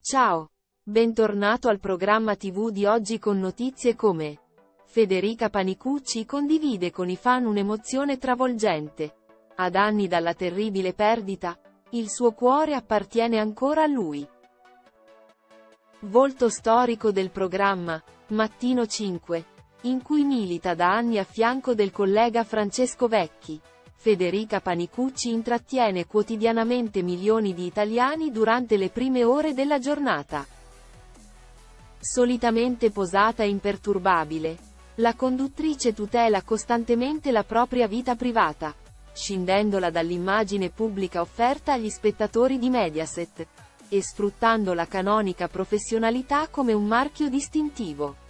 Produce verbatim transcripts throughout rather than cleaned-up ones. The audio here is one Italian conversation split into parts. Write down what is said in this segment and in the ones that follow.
Ciao! Bentornato al programma tivù di oggi con notizie come Federica Panicucci condivide con i fan un'emozione travolgente. Ad anni dalla terribile perdita, il suo cuore appartiene ancora a lui. Volto storico del programma, Mattino cinque, in cui milita da anni a fianco del collega Francesco Vecchi. Federica Panicucci intrattiene quotidianamente milioni di italiani durante le prime ore della giornata. Solitamente posata e imperturbabile, la conduttrice tutela costantemente la propria vita privata, scindendola dall'immagine pubblica offerta agli spettatori di Mediaset, e sfruttando la canonica professionalità come un marchio distintivo.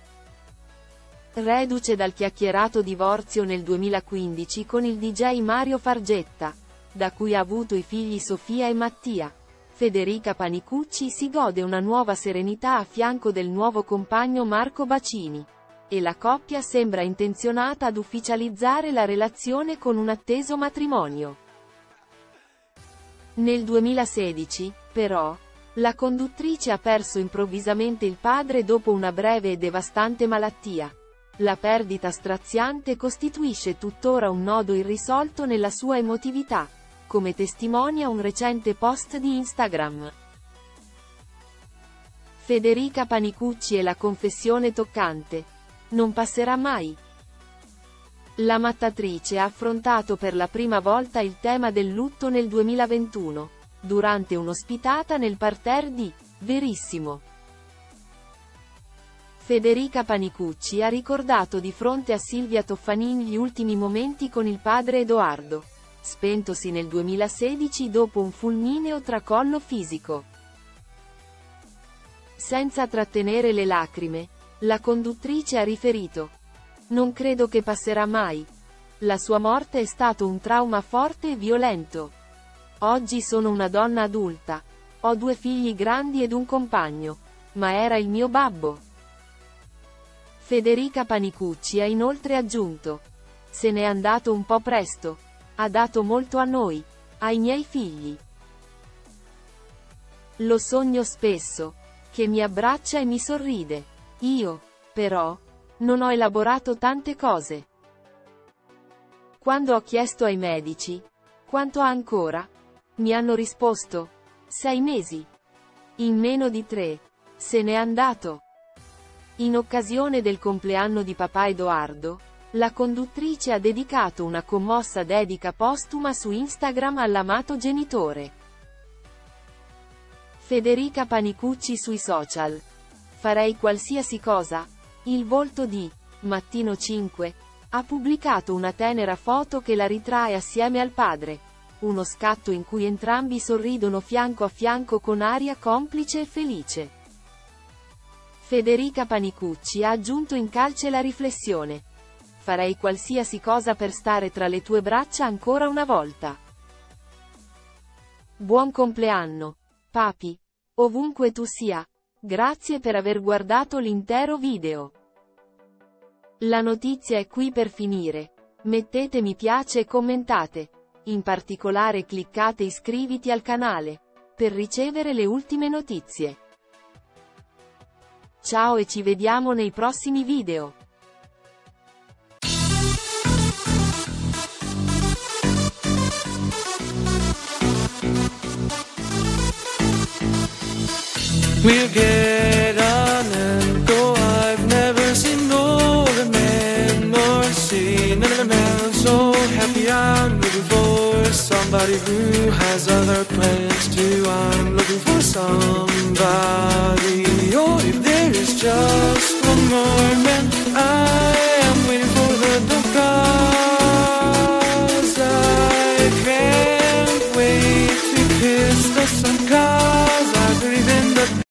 Reduce dal chiacchierato divorzio nel duemilaquindici con il D J Mario Fargetta, da cui ha avuto i figli Sofia e Mattia, Federica Panicucci si gode una nuova serenità a fianco del nuovo compagno Marco Bacini, e la coppia sembra intenzionata ad ufficializzare la relazione con un atteso matrimonio. Nel duemilasedici, però, la conduttrice ha perso improvvisamente il padre dopo una breve e devastante malattia. La perdita straziante costituisce tuttora un nodo irrisolto nella sua emotività, come testimonia un recente post di Instagram. Federica Panicucci e la confessione toccante. Non passerà mai. La mattatrice ha affrontato per la prima volta il tema del lutto nel duemilaventuno, durante un'ospitata nel parterre di Verissimo. Federica Panicucci ha ricordato di fronte a Silvia Toffanin gli ultimi momenti con il padre Edoardo, spentosi nel duemilasedici dopo un fulmineo tracollo fisico. Senza trattenere le lacrime, la conduttrice ha riferito: "Non credo che passerà mai. La sua morte è stato un trauma forte e violento. Oggi sono una donna adulta. Ho due figli grandi ed un compagno. Ma era il mio babbo." Federica Panicucci ha inoltre aggiunto: "Se n'è andato un po' presto. Ha dato molto a noi, ai miei figli. Lo sogno spesso, che mi abbraccia e mi sorride. Io, però, non ho elaborato tante cose. Quando ho chiesto ai medici, quanto ha ancora? Mi hanno risposto, sei mesi. In meno di tre, se n'è andato." In occasione del compleanno di papà Edoardo, la conduttrice ha dedicato una commossa dedica postuma su Instagram all'amato genitore. Federica Panicucci sui social. "Farei qualsiasi cosa." Il volto di Mattino cinque ha pubblicato una tenera foto che la ritrae assieme al padre, uno scatto in cui entrambi sorridono fianco a fianco con aria complice e felice. Federica Panicucci ha aggiunto in calce la riflessione: "Farei qualsiasi cosa per stare tra le tue braccia ancora una volta. Buon compleanno, papi. Ovunque tu sia. Grazie per aver guardato l'intero video." La notizia è qui per finire. Mettete mi piace e commentate. In particolare cliccate iscriviti al canale, per ricevere le ultime notizie. Ciao e ci vediamo nei prossimi video. We'll get on and go. I've never seen no other man nor seen another man so happy. I'm looking for somebody who has other plans too. I'm looking for somebody. Oh, if there is just one more man, I am